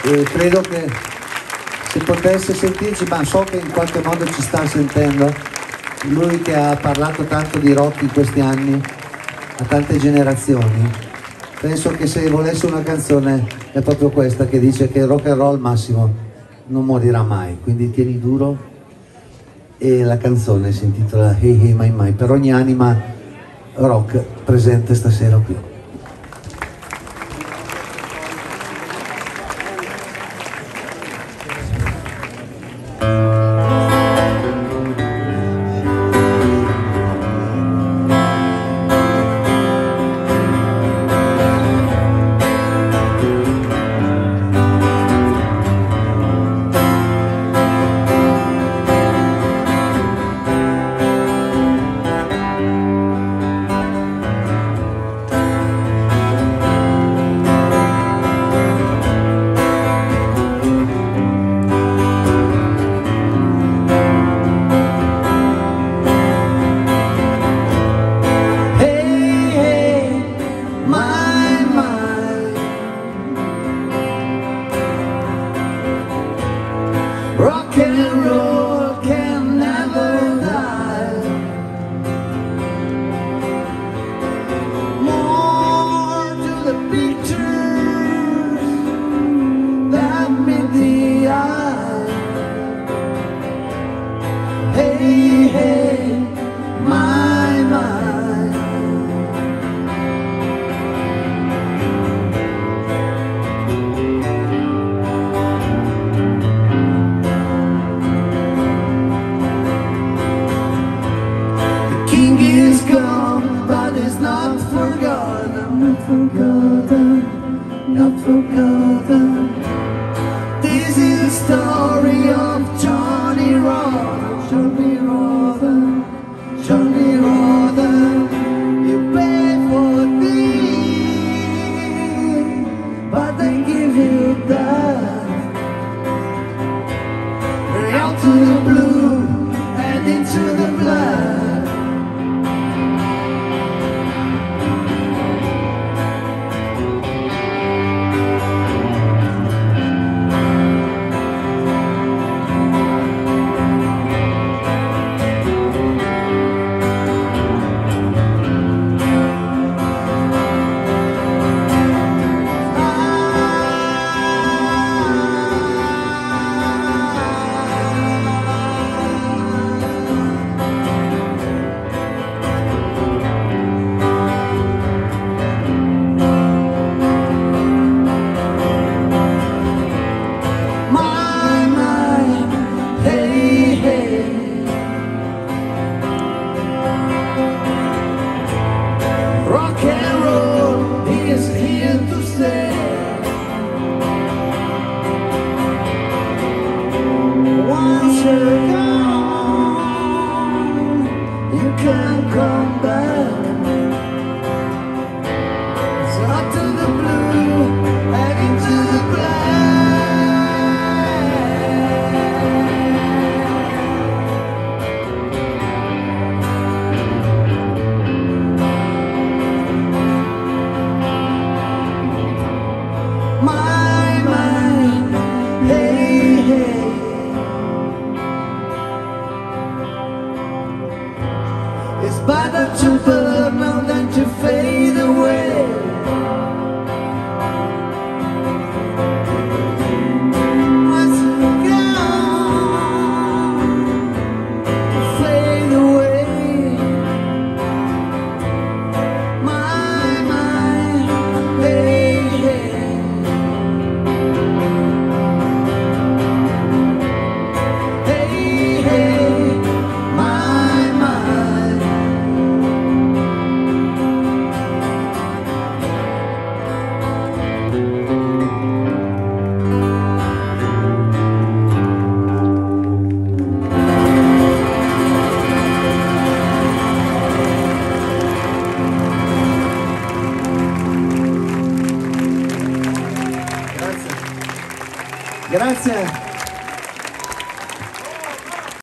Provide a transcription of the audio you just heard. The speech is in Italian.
e credo che se potesse sentirci, ma so che in qualche modo ci sta sentendo, lui che ha parlato tanto di rock in questi anni a tante generazioni, penso che se volesse una canzone è proprio questa, che dice che il rock and roll Massimo non morirà mai, quindi tieni duro. E la canzone si intitola Hey Hey My My, per ogni anima rock presente stasera qui. Rock and roll can never die. More to the pictures that meet the eye. Hey, hey, my, my. King is gone, but he's not forgotten. Not forgotten, not forgotten. This is the story of Johnny Rotten, Johnny Rotten, Johnny Rotten. You pay for this, but they give you that. Out to the blue and into the black. Rock and roll is here to stay. Once you're gone, you can't come back. So up to the blue and into the it's better to burn out than to fade away. Once you're gone, fade away. My, hey, hey. Hey, hey, my, Grazie.